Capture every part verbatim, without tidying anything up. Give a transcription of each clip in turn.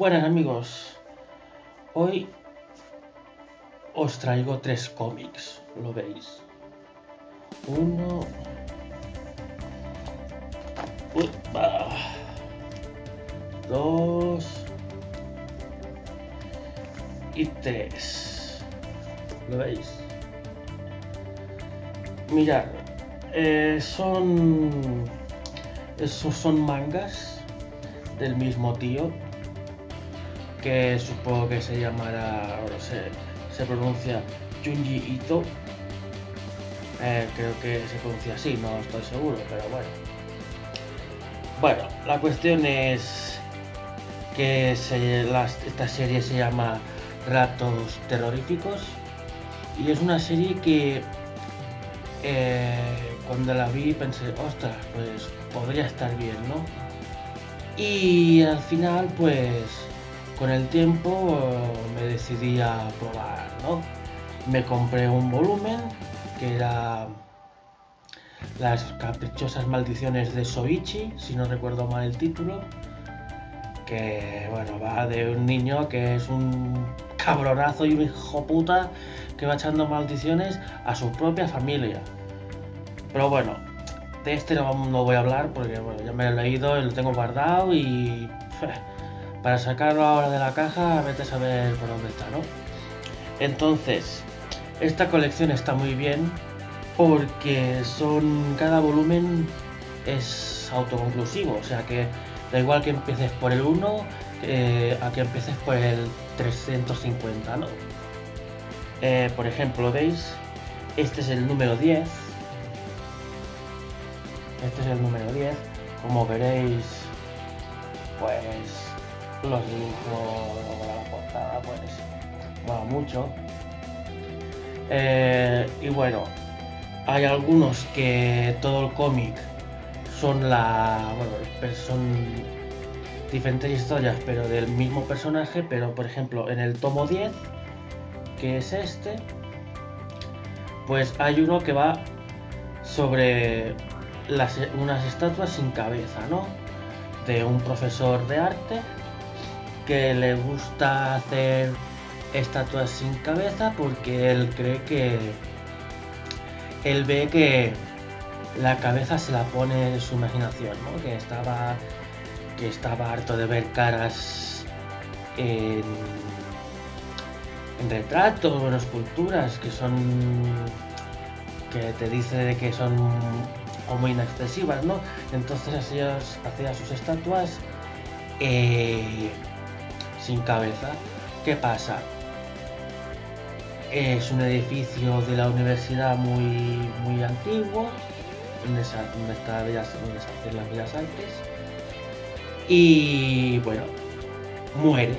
Buenas amigos, hoy os traigo tres cómics, lo veis. Uno... Uy, bah. Dos... Y tres. ¿Lo veis? Mirad, eh, son... Esos son mangas del mismo tío, que supongo que se llamará, ahora se, se pronuncia Junji Ito. Eh, creo que se pronuncia así, no estoy seguro, pero bueno. Bueno, la cuestión es que se, la, esta serie se llama Ratos Terroríficos y es una serie que eh, cuando la vi pensé, ostras, pues podría estar bien, ¿no? Y al final, pues con el tiempo me decidí a probar, ¿no? Me compré un volumen que era Las caprichosas maldiciones de Soichi, si no recuerdo mal el título, que bueno, va de un niño que es un cabronazo y un hijo puta que va echando maldiciones a su propia familia. Pero bueno, de este no, no voy a hablar porque bueno, ya me lo he leído y lo tengo guardado y para sacarlo ahora de la caja vete a saber por dónde está, ¿no? Entonces, esta colección está muy bien porque son cada volumen es autoconclusivo, o sea que da igual que empieces por el uno eh, a que empieces por el trescientos cincuenta, ¿no? Eh, por ejemplo, ¿veis? Este es el número diez. Este es el número diez. Como veréis, pues los dibujos, la portada, pues mola mucho. Eh, y bueno, hay algunos que todo el cómic son la, bueno, son diferentes historias, pero del mismo personaje. Pero por ejemplo, en el tomo diez, que es este, pues hay uno que va sobre las, unas estatuas sin cabeza, ¿no? De un profesor de arte que le gusta hacer estatuas sin cabeza porque él cree que él ve que la cabeza se la pone su imaginación, ¿no? Que estaba que estaba harto de ver caras en, en retratos o en esculturas que son que te dice de que son como inaccesivas, ¿no? Entonces hacía, hacía sus estatuas eh, sin cabeza. ¿Qué pasa? Es un edificio de la universidad muy muy antiguo, donde, se, donde, está Bellas, donde se hacen las Bellas Artes, y bueno, muere.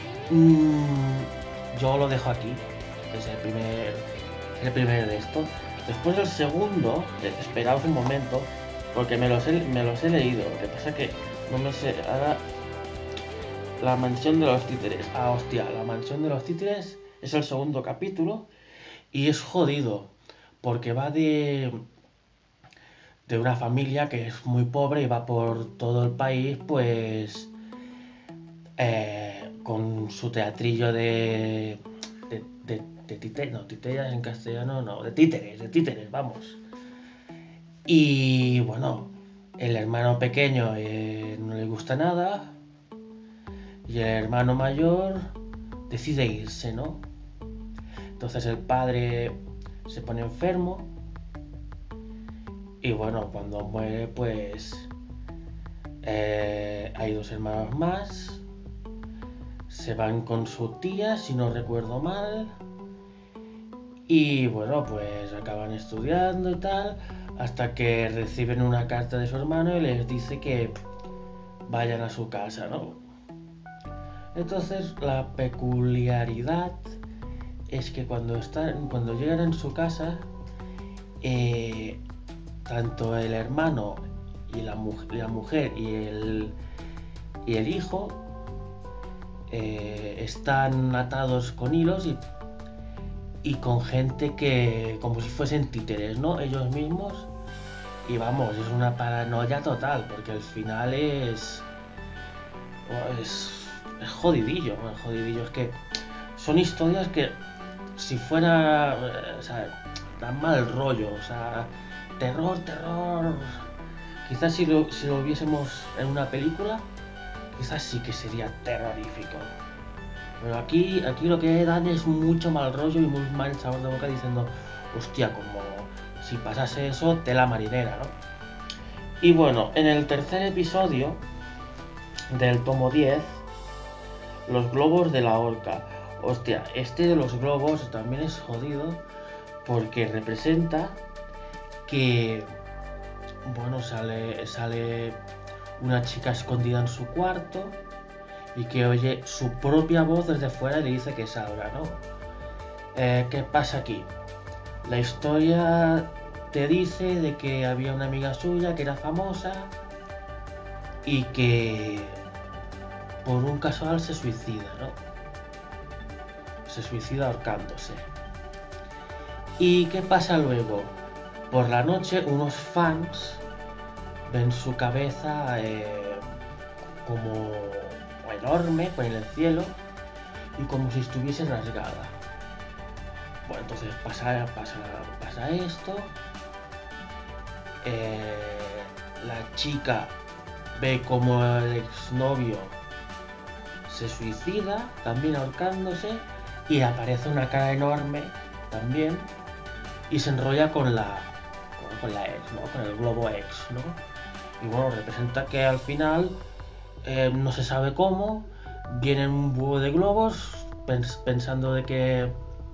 Mm, yo lo dejo aquí, es el primer, el primer de esto. Después del segundo, esperaos un momento, porque me los he, me los he leído, lo que pasa que no me sé, ahora, La mansión de los títeres, ah hostia, La mansión de los títeres es el segundo capítulo y es jodido, porque va de, de una familia que es muy pobre y va por todo el país, pues, eh, con su teatrillo de... de, de de títeres, no, títeres en castellano no, de títeres, de títeres, vamos. Y bueno, el hermano pequeño eh, no le gusta nada y el hermano mayor decide irse, ¿no? Entonces el padre se pone enfermo y bueno, cuando muere pues eh, hay dos hermanos más, se van con su tía, si no recuerdo mal. Y bueno, pues acaban estudiando y tal, hasta que reciben una carta de su hermano y les dice que vayan a su casa, ¿no? Entonces la peculiaridad es que cuando están, cuando llegan en su casa, eh, tanto el hermano y la, mu la mujer y el, y el hijo eh, están atados con hilos y y con gente que como si fuesen títeres, ¿no? Ellos mismos. Y vamos, es una paranoia total, porque el final es... es es jodidillo, es jodidillo, es que son historias que si fuera, o sea, dan mal rollo, o sea, terror, terror, quizás si lo, si lo viésemos en una película, quizás sí que sería terrorífico. Pero aquí, aquí lo que dan es mucho mal rollo y muy mal sabor de boca diciendo, hostia, como si pasase eso, tela marinera, ¿no? Y bueno, en el tercer episodio del tomo diez, los globos de la horca. Hostia, este de los globos también es jodido porque representa que, bueno, sale, sale una chica escondida en su cuarto y que oye su propia voz desde fuera y le dice que salga, ¿no? Eh, ¿Qué pasa aquí? La historia te dice de que había una amiga suya que era famosa y que por un casual se suicida, ¿no? Se suicida ahorcándose. ¿Y qué pasa luego? Por la noche unos fans ven su cabeza eh, como enorme por el cielo y como si estuviese rasgada. Bueno, entonces pasa, pasa, pasa esto. Eh, la chica ve como el exnovio se suicida, también ahorcándose, y aparece una cara enorme también y se enrolla con la con, con la ex, ¿no? Con el globo ex, ¿no? Y bueno, representa que al final eh, no se sabe cómo vienen un búho de globos pens pensando de que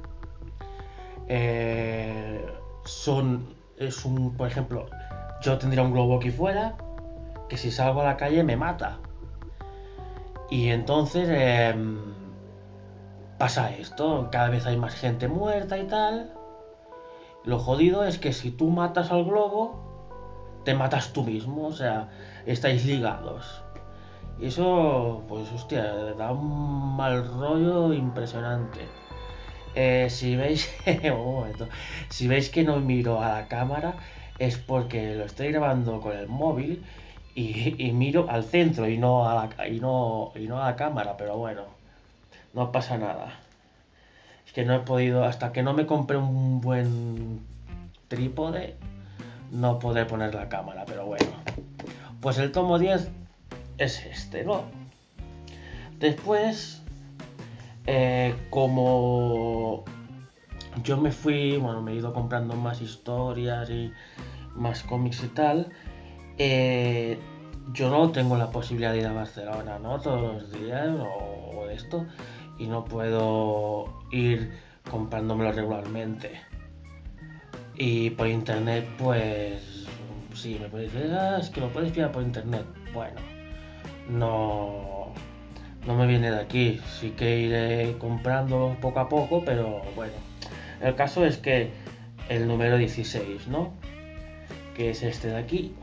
eh, son es un, por ejemplo, yo tendría un globo aquí fuera que si salgo a la calle me mata. Y entonces eh, pasa esto, cada vez hay más gente muerta y tal. Lo jodido es que si tú matas al globo, te matas tú mismo, o sea, estáis ligados. Y eso, pues hostia, da un mal rollo impresionante. Eh, si veis, un momento, si veis que no miro a la cámara, es porque lo estoy grabando con el móvil y, y miro al centro y no a la, y no, y no a la cámara, pero bueno, no pasa nada. Es que no he podido, hasta que no me compré un buen trípode, no podré poner la cámara, pero bueno. Pues el tomo diez es este, ¿no? Después, eh, como yo me fui, bueno, me he ido comprando más historias y más cómics y tal, eh, yo no tengo la posibilidad de ir a Barcelona, ¿no? Todos los días o, o esto, y no puedo ir comprándomelo regularmente. Y por internet, pues, sí, me puedes decir, ah, es que lo puedes pillar por internet. Bueno, no, no me viene de aquí, sí que iré comprando poco a poco, pero bueno. El caso es que el número dieciséis, ¿no? Que es este de aquí.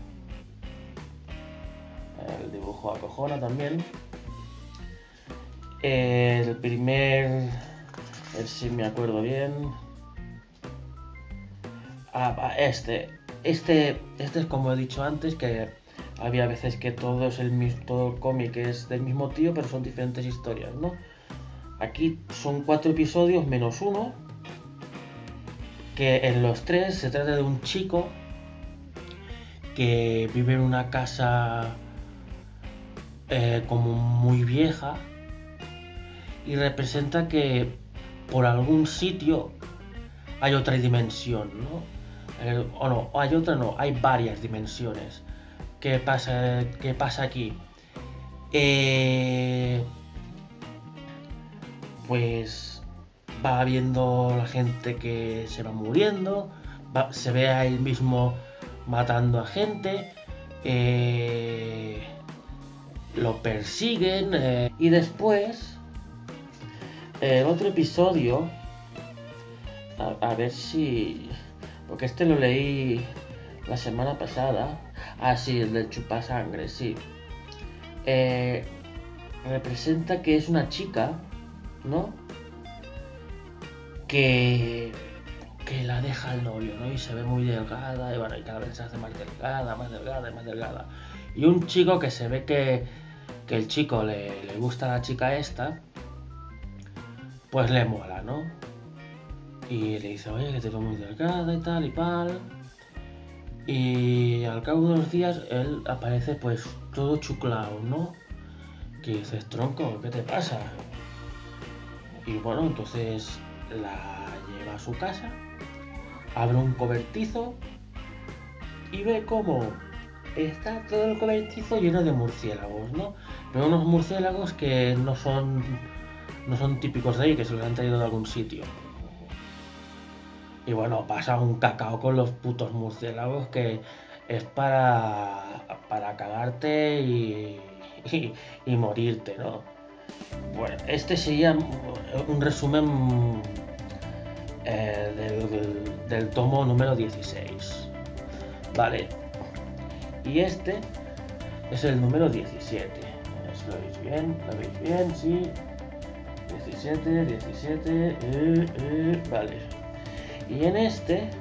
El dibujo acojona también. El primer, a ver si me acuerdo bien. Ah, este, este, este es como he dicho antes, que había veces que todo es el mismo, todo el cómic es del mismo tío, pero son diferentes historias, ¿no? Aquí son cuatro episodios menos uno, que en los tres se trata de un chico que vive en una casa eh, como muy vieja y representa que por algún sitio hay otra dimensión, ¿no? Eh, o no, hay otra no, hay varias dimensiones. ¿Qué pasa, qué pasa aquí? Eh, pues va viendo la gente que se va muriendo, va, se ve a él mismo matando a gente, eh, lo persiguen eh, y después el otro episodio, a, a ver si, porque este lo leí la semana pasada, ah sí, el del chupasangre, sí, eh, representa que es una chica, ¿no? Que, que la deja el novio, ¿no? Y se ve muy delgada, y bueno, y cada vez se hace más delgada, más delgada y más delgada. Y un chico que se ve que, que el chico le, le gusta a la chica esta, pues le mola, ¿no? Y le dice, oye, que te veo muy delgada y tal y tal. Y al cabo de unos días él aparece pues todo chuclao, ¿no? Que dices, tronco, ¿qué te pasa? Y bueno, entonces la lleva a su casa, abre un cobertizo y ve cómo está todo el cobertizo lleno de murciélagos, ¿no? Pero unos murciélagos que no son, no son típicos de ahí, que se los han traído de algún sitio. Y bueno, pasa un cacao con los putos murciélagos que es para, para cagarte y, y, y morirte, ¿no? Bueno, este sería un resumen eh, del, del, del tomo número dieciséis. Vale. Y este es el número diecisiete. ¿Lo veis bien? ¿Lo veis bien? Sí. diecisiete, diecisiete. Eh, eh, vale. Y en este,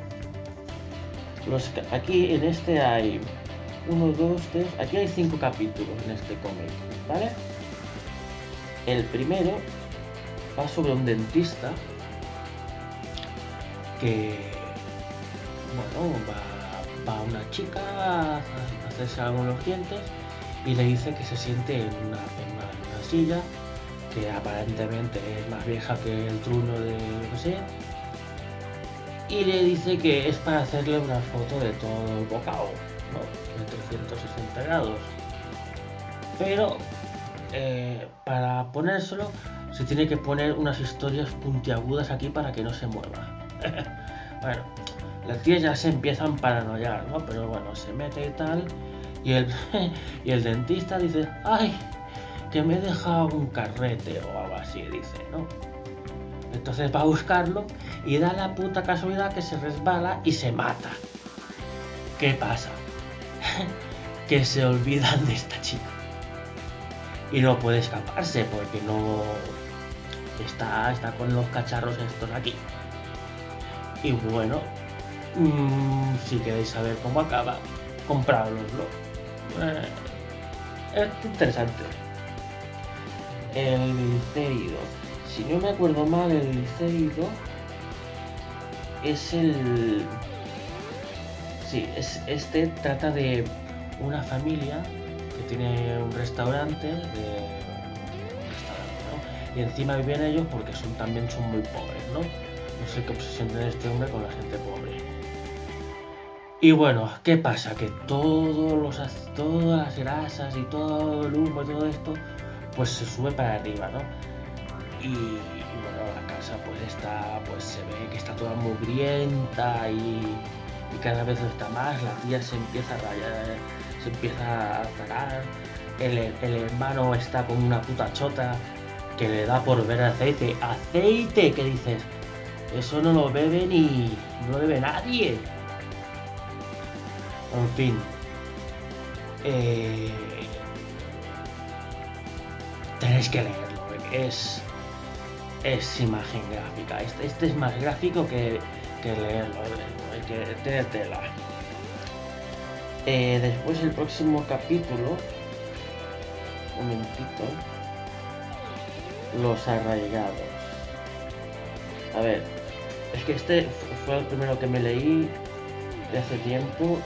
los, aquí en este hay uno, dos, tres, aquí hay cinco capítulos en este cómic, ¿vale? El primero va sobre un dentista que, bueno, va, va una chica a hacerse algo en los dientes y le dice que se siente en una, en una, en una silla que aparentemente es más vieja que el truno de, no sé, y le dice que es para hacerle una foto de todo el bocado, ¿no? De trescientos sesenta grados. Pero eh, para ponérselo se tiene que poner unas historias puntiagudas aquí para que no se mueva. Bueno, la tía ya se empieza a paranoiar, ¿no? Pero bueno, se mete y tal. Y el, y el dentista dice, ¡ay! Que me he dejado un carrete o algo así, dice, ¿no? Entonces va a buscarlo y da la puta casualidad que se resbala y se mata. ¿Qué pasa? Que se olvidan de esta chica. Y no puede escaparse porque no está, está con los cacharros estos aquí. Y bueno, mmm, si queréis saber cómo acaba, comprároslo. Eh, es interesante. El Liceido. Si no me acuerdo mal, el Liceido es el... Sí, es, este trata de una familia que tiene un restaurante, de... un restaurante, ¿no? Y encima viven ellos porque son también son muy pobres, ¿no? No sé qué obsesión tiene este hombre con la gente pobre. Y bueno, ¿qué pasa? Que todos los, todas las grasas y todo el humo y todo esto, pues se sube para arriba, ¿no? Y, y bueno, la casa pues está, pues se ve que está toda mugrienta y, y cada vez está más, la tía se empieza a rayar, se empieza a zarar, el, el hermano está con una puta chota que le da por ver aceite, aceite, que dices, eso no lo bebe ni, no lo bebe nadie. En fin, eh, tenéis que leerlo, es, es imagen gráfica, este, este es más gráfico que, que leerlo, hay que tener tela. Eh, después el próximo capítulo, un momentito, los arraigados. A ver, es que este fue el primero que me leí de hace tiempo.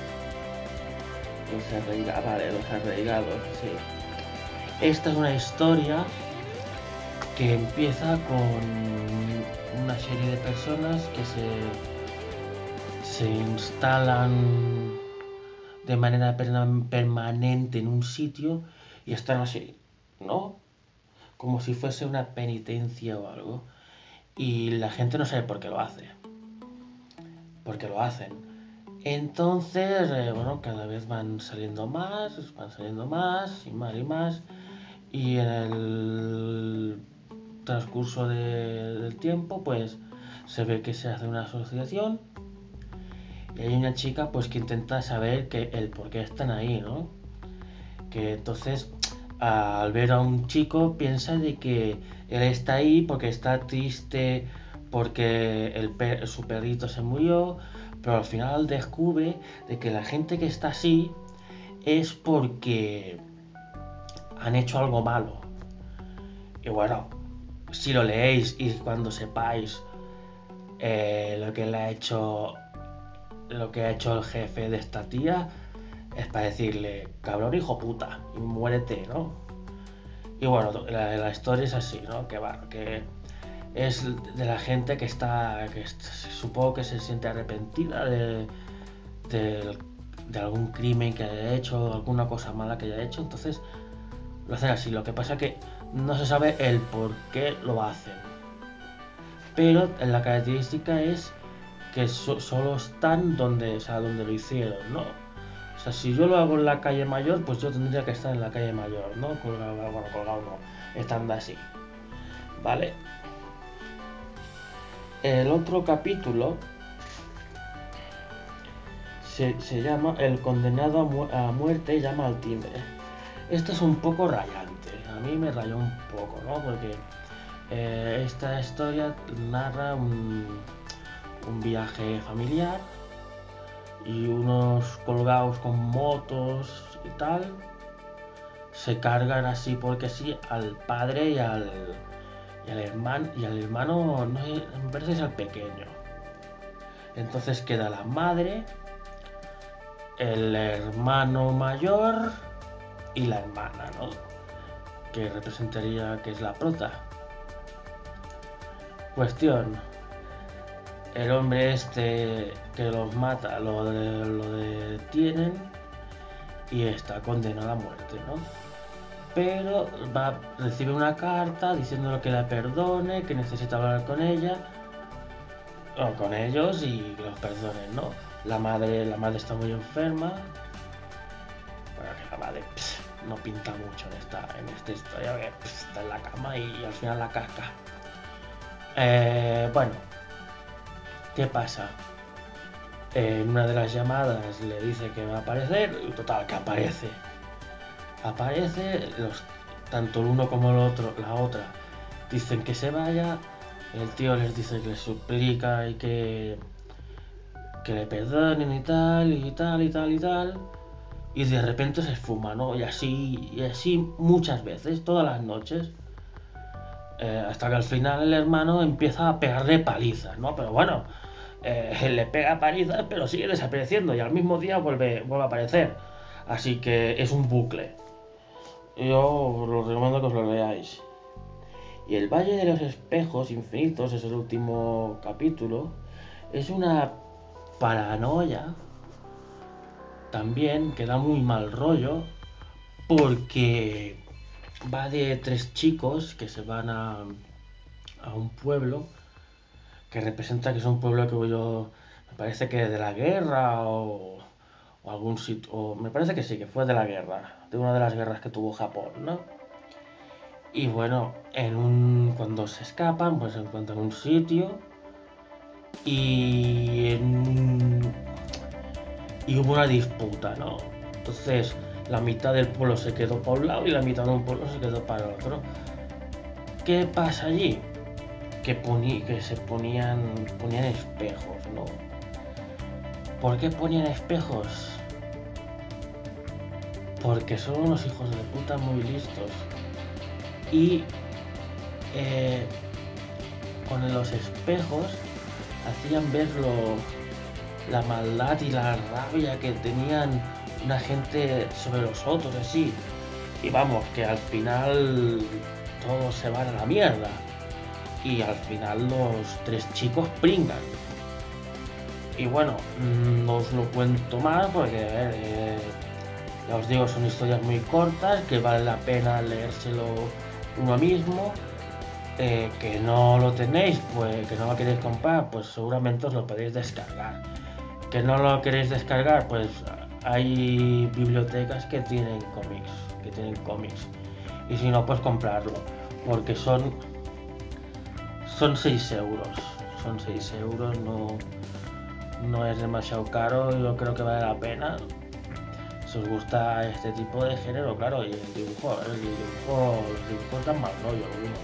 Los arraigados, vale, los arraigados, sí. Esta es una historia que empieza con una serie de personas que se, se instalan de manera permanente en un sitio y están así, ¿no? Como si fuese una penitencia o algo. Y la gente no sabe por qué lo hace. Porque lo hacen. Entonces, eh, bueno, cada vez van saliendo más, van saliendo más y más y más. Y en el transcurso de, del tiempo, pues se ve que se hace una asociación. Y hay una chica, pues, que intenta saber que el por qué están ahí, ¿no? Que entonces, al ver a un chico, piensa de que él está ahí porque está triste, porque el per su perrito se murió. Pero al final descubre de que la gente que está así es porque han hecho algo malo. Y bueno, si lo leéis y cuando sepáis eh, lo que le ha hecho lo que ha hecho el jefe de esta tía, es para decirle, cabrón hijo puta, y muérete, ¿no? Y bueno, la, la historia es así, ¿no? Que va, que es de la gente que está, que est- supongo que se siente arrepentida de, de, de algún crimen que haya hecho, alguna cosa mala que haya hecho, entonces lo hacen así. Lo que pasa que no se sabe el por qué lo hacen, pero la característica es que so- solo están donde, o sea, donde lo hicieron, ¿no? O sea, si yo lo hago en la calle Mayor, pues yo tendría que estar en la calle Mayor, ¿no? Colgado, bueno, colgado no, estando así, ¿vale? El otro capítulo se, se llama El condenado a, mu- a muerte llama al timbre. Esto es un poco rayante, a mí me rayó un poco, ¿no? Porque eh, esta historia narra un, un viaje familiar y unos colgados con motos y tal se cargan así porque sí al padre y al, y al hermano y al hermano, no sé, me parece que es al pequeño. Entonces queda la madre, el hermano mayor y la hermana, ¿no? Que representaría que es la prota. Cuestión, el hombre este que los mata lo, de, lo detienen y está condenado a muerte, ¿no? Pero va, recibe una carta diciéndole que la perdone, que necesita hablar con ella o con ellos y que los perdonen, ¿no? La madre, la madre está muy enferma. Bueno, que la madre pss, no pinta mucho en esta, en esta historia, que pss, está en la cama y, y al final la casca. Eh, bueno, ¿qué pasa? Eh, en una de las llamadas le dice que va a aparecer, y total, que aparece. Aparece, los, tanto el uno como el otro, la otra, dicen que se vaya, el tío les dice que les suplica y que, que le perdonen y tal, y tal, y tal, y tal, y de repente se esfuma, ¿no? Y así, y así muchas veces, todas las noches. Eh, hasta que al final el hermano empieza a pegarle palizas, ¿no? Pero bueno, eh, le pega palizas, pero sigue desapareciendo y al mismo día vuelve, vuelve a aparecer. Así que es un bucle. Yo os lo recomiendo que os lo leáis. Y el Valle de los Espejos Infinitos es el último capítulo. Es una paranoia también que da muy mal rollo porque va de tres chicos que se van a, a un pueblo que representa que es un pueblo que yo me parece que de la guerra o, o algún sitio, o me parece que sí, que fue de la guerra, de una de las guerras que tuvo Japón, ¿no? Y bueno, en un, cuando se escapan, pues se encuentran un sitio y, en, y hubo una disputa, ¿no? Entonces la mitad del pueblo se quedó para un lado y la mitad del pueblo se quedó para el otro. ¿Qué pasa allí? Que, poní, que se ponían, ponían espejos, ¿no? ¿Por qué ponían espejos? Porque son unos hijos de puta muy listos. Y eh, con los espejos hacían ver lo, la maldad y la rabia que tenían una gente sobre los otros, así. Y vamos, que al final todos se van a la mierda. Y al final los tres chicos pringan. Y bueno, no os lo cuento más porque eh, ya os digo, son historias muy cortas que vale la pena leérselo uno mismo. Eh, que no lo tenéis, pues que no lo queréis comprar, pues seguramente os lo podéis descargar. Que no lo queréis descargar, pues hay bibliotecas que tienen cómics, que tienen cómics. Y si no, pues comprarlo, porque son son seis euros, son seis euros, no no es demasiado caro, yo creo que vale la pena. Si os gusta este tipo de género, claro, y el dibujo, el dibujo, los dibujos dan mal rollo algunos.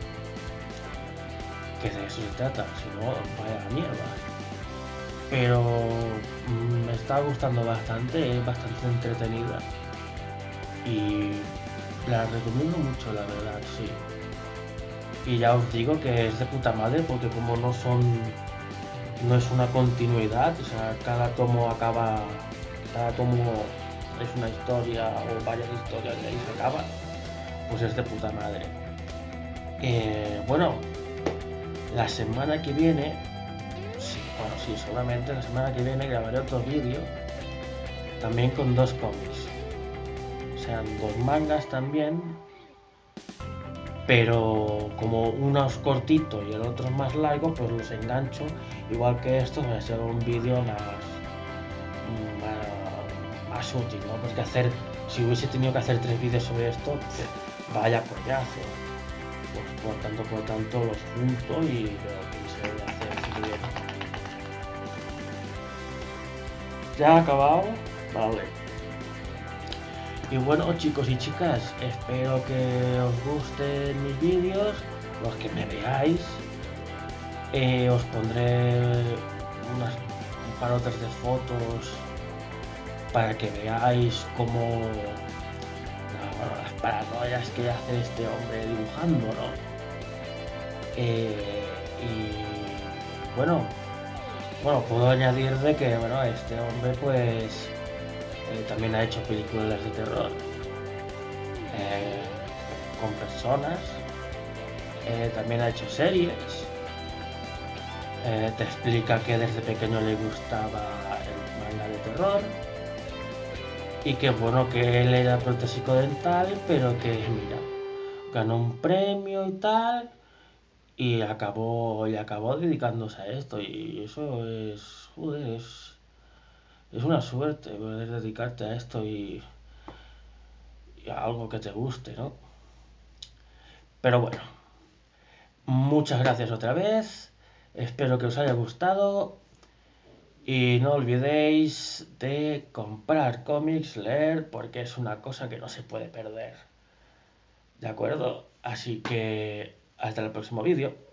Que de eso se trata, si no, vaya la mierda. Pero mmm, me está gustando bastante, es bastante entretenida. Y La recomiendo mucho, la verdad, sí. Y ya os digo que es de puta madre porque como no son... No es una continuidad, o sea, cada tomo acaba... Cada tomo es una historia o varias historias y ahí se acaba. Pues es de puta madre. Eh, bueno, la semana que viene... Sí, bueno, sí, seguramente la semana que viene grabaré otro vídeo. También con dos cómics. O sea, dos mangas también. Pero como uno es cortito y el otro es más largo, pues los engancho. Igual que esto, va a ser un vídeo más, más, más útil, ¿no? Porque hacer, si hubiese tenido que hacer tres vídeos sobre esto, pues vaya coñazo. Pues por tanto, por tanto, los junto y lo quise hacer si bien. ¿Ya ha acabado? Vale. Y bueno, chicos y chicas, espero que os gusten mis vídeos, los que me veáis. Eh, os pondré unas parotas de fotos para que veáis cómo bueno, las paranoias que hace este hombre dibujando, ¿no? Eh, y bueno, bueno, puedo añadir de que bueno, este hombre pues Eh, también ha hecho películas de terror eh, con personas, eh, también ha hecho series, eh, te explica que desde pequeño le gustaba el manga de terror y que bueno que él era protésico dental, pero que mira, ganó un premio y tal y acabó, y acabó dedicándose a esto y eso es, joder, es Es una suerte poder dedicarte a esto y, y a algo que te guste, ¿no? Pero bueno, muchas gracias otra vez. Espero que os haya gustado. Y no olvidéis de comprar cómics, leer, porque es una cosa que no se puede perder. ¿De acuerdo? Así que hasta el próximo vídeo.